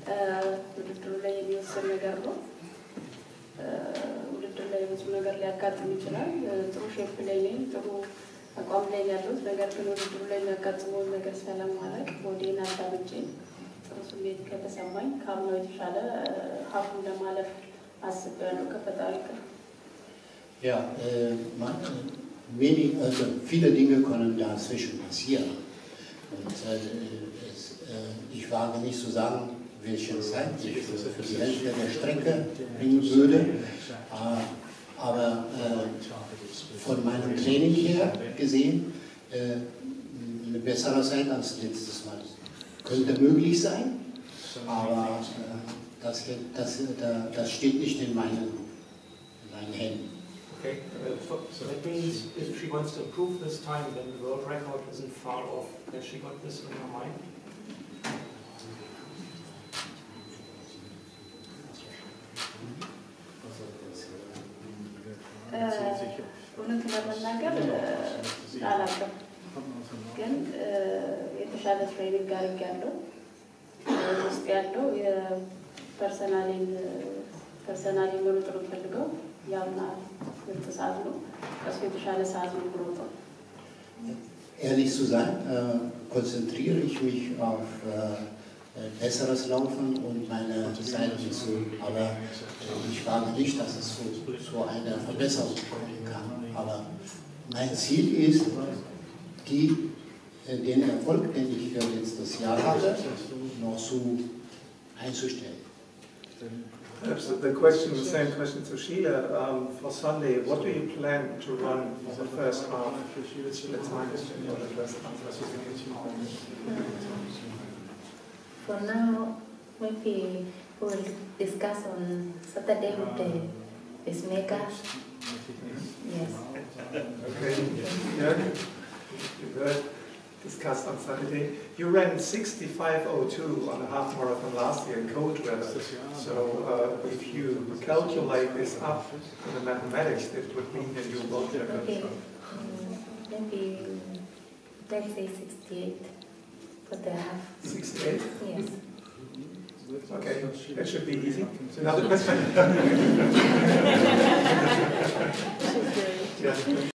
ውድድሩ ላይ የሚወሰን ነገር ነው። ውድድር ላይ ብዙ ነገር ሊያጋጥም ይችላል። ጥሩ ሼፕ ላይ ነኝ፣ ጥሩ አቋም ላይ ያለሁት፣ ነገር ግን ውድድሩ ላይ የሚያጋጥመውን ነገር ስለማላውቅ ቦዲን አዳምጬ ጥሩ ስሜት ከተሰማኝ ከአምናው የተሻለ ሀፉን ለማለፍ አስቤያለሁ ከፈጣሪ ጋር። Ja, also viele Dinge können dazwischen passieren. Und ich wage nicht zu sagen, welche Zeit ich für die Hälfte der Strecke bringen würde. Aber von meinem Training her gesehen, eine bessere Zeit als letztes Mal. Könnte möglich sein, aber das steht nicht in meinen Händen. Okay, so that means if she wants to improve this time, then the world record isn't far off. Has she got this in her mind? እውነት ለመናገር አላውቅም፣ ግን የተሻለ ትሬኒንግ አድርጌያለሁ። ውስጥ ያለው የፐርሰናሊ መሮጥ ነው የምፈልገው። ያውና ምርጥ ሰዓት ነው፣ ከሱ የተሻለ ሰዓት ነው የምሮጠው። Ehrlich zu sein, konzentriere ich mich auf besseres Laufen und meine Zeiten zu. Aber ich wage nicht, dass es so eine Verbesserung kommen kann. Aber mein Ziel ist, den Erfolg, den ich letztes Jahr hatte, noch so einzustellen. Perhaps the same question to Sheila. For Sunday, what do you plan to run for the first half? The time for the first half. For now, maybe we'll discuss on Saturday with the pacemaker. Yes. Okay. Yeah. Discussed on Saturday. You ran 65:02 on a half marathon last year in cold weather. So if you calculate this up in the mathematics, it would mean that you will get a Okay. Maybe let's say 68 for the half. 68? Yes. Okay, that should be easy. Another question? Yeah.